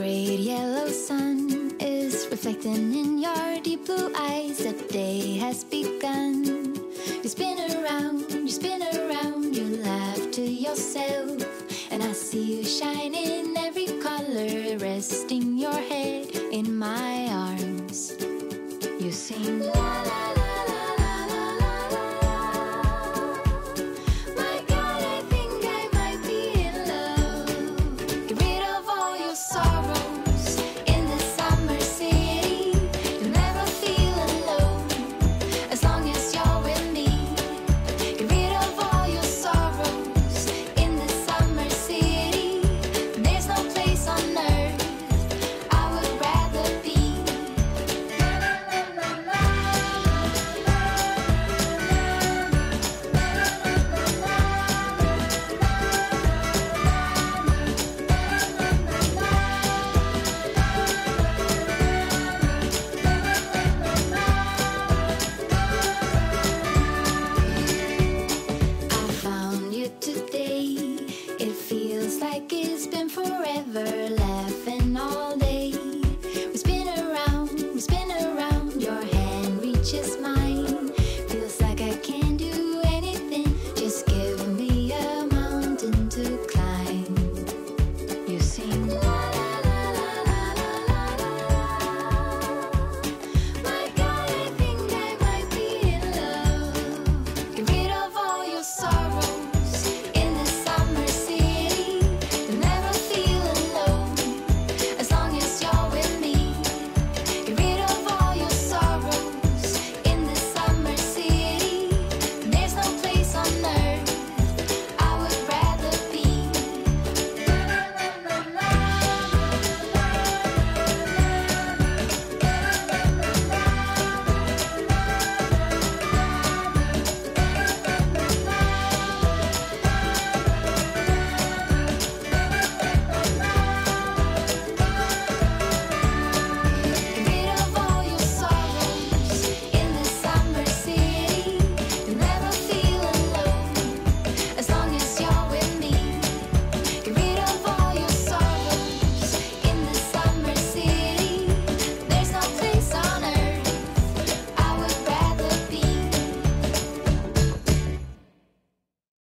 great yellow sun is reflecting in your deep blue eyes. The day has begun. You spin around, you laugh to yourself, and I see you shine in every color, resting your head in my arms. You sing la la